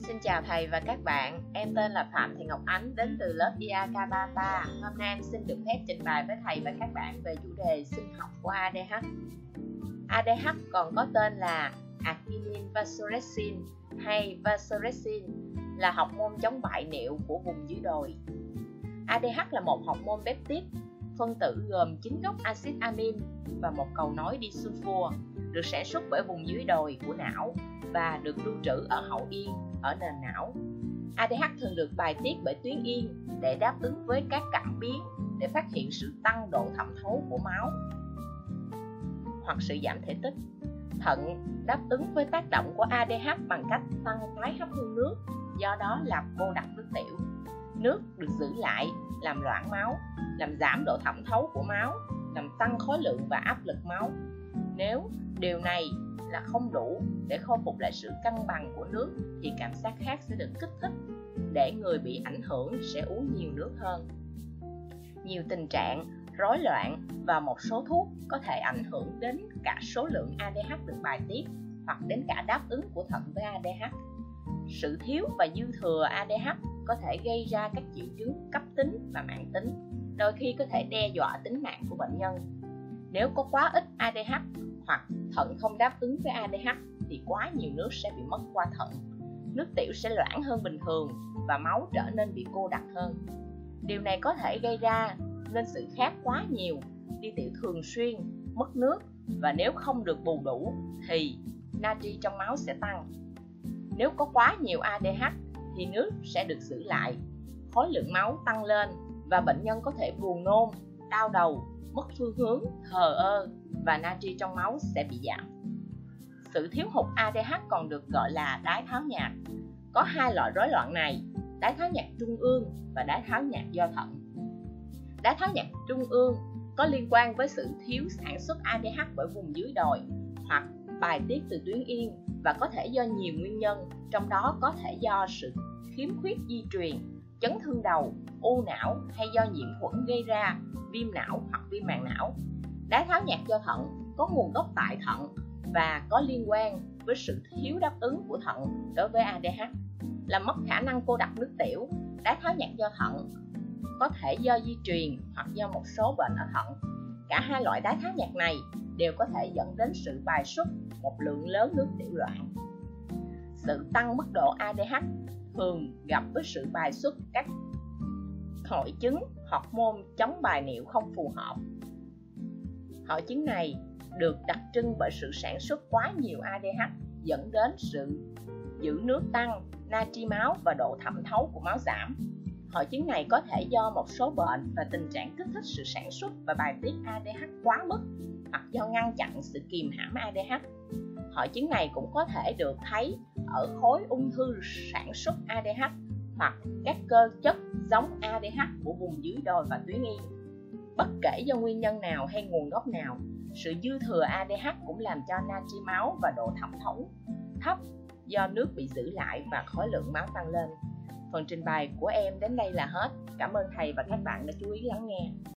Xin chào thầy và các bạn, em tên là Phạm Thị Ngọc Ánh đến từ lớp IAK33. Hôm nay em xin được phép trình bày với thầy và các bạn về chủ đề sinh học của ADH. ADH còn có tên là acetylvasoressin hay vasoressin, là hormone chống bại niệu của vùng dưới đồi. ADH là một hormone peptide, phân tử gồm 9 gốc axit amin và một cầu nối disulfur, được sản xuất bởi vùng dưới đồi của não và được lưu trữ ở hậu yên ở nền não. ADH thường được bài tiết bởi tuyến yên để đáp ứng với các cảm biến để phát hiện sự tăng độ thẩm thấu của máu hoặc sự giảm thể tích. Thận đáp ứng với tác động của ADH bằng cách tăng tái hấp thu nước, do đó làm cô đặc nước tiểu. Nước được giữ lại làm loãng máu, làm giảm độ thẩm thấu của máu, làm tăng khối lượng và áp lực máu. Nếu điều này là không đủ để khôi phục lại sự cân bằng của nước thì cảm giác khác sẽ được kích thích để người bị ảnh hưởng sẽ uống nhiều nước hơn. Nhiều tình trạng rối loạn và một số thuốc có thể ảnh hưởng đến cả số lượng ADH được bài tiết hoặc đến cả đáp ứng của thận với ADH. Sự thiếu và dư thừa ADH có thể gây ra các triệu chứng cấp tính và mãn tính, đôi khi có thể đe dọa tính mạng của bệnh nhân. Nếu có quá ít ADH hoặc thận không đáp ứng với ADH thì quá nhiều nước sẽ bị mất qua thận. Nước tiểu sẽ loãng hơn bình thường và máu trở nên bị cô đặc hơn. Điều này có thể gây ra nên sự khát quá nhiều, đi tiểu thường xuyên, mất nước, và nếu không được bù đủ thì natri trong máu sẽ tăng. Nếu có quá nhiều ADH thì nước sẽ được giữ lại, khối lượng máu tăng lên và bệnh nhân có thể buồn nôn, đau đầu, mất phương hướng, thờ ơ và natri trong máu sẽ bị giảm. Sự thiếu hụt ADH còn được gọi là đái tháo nhạt. Có hai loại rối loạn này, đái tháo nhạt trung ương và đái tháo nhạt do thận. Đái tháo nhạt trung ương có liên quan với sự thiếu sản xuất ADH bởi vùng dưới đồi hoặc bài tiết từ tuyến yên và có thể do nhiều nguyên nhân, trong đó có thể do sự khiếm khuyết di truyền, chấn thương đầu, u não hay do nhiễm khuẩn gây ra, viêm não hoặc viêm màng não. Đái tháo nhạt do thận có nguồn gốc tại thận và có liên quan với sự thiếu đáp ứng của thận đối với ADH, làm mất khả năng cô đặc nước tiểu. Đái tháo nhạt do thận có thể do di truyền hoặc do một số bệnh ở thận. Cả hai loại đái tháo nhạt này đều có thể dẫn đến sự bài xuất một lượng lớn nước tiểu loãng. Sự tăng mức độ ADH thường gặp với sự bài xuất các hội chứng hormone chống bài niệu không phù hợp. Hội chứng này được đặc trưng bởi sự sản xuất quá nhiều ADH dẫn đến sự giữ nước tăng, natri máu và độ thẩm thấu của máu giảm. Hội chứng này có thể do một số bệnh và tình trạng kích thích sự sản xuất và bài tiết ADH quá mức hoặc do ngăn chặn sự kìm hãm ADH. Hội chứng này cũng có thể được thấy ở khối ung thư sản xuất ADH hoặc các cơ chất giống ADH của vùng dưới đồi và tuyến yên. Bất kể do nguyên nhân nào hay nguồn gốc nào, sự dư thừa ADH cũng làm cho natri máu và độ thẩm thấu thấp do nước bị giữ lại và khối lượng máu tăng lên. Phần trình bày của em đến đây là hết. Cảm ơn thầy và các bạn đã chú ý lắng nghe.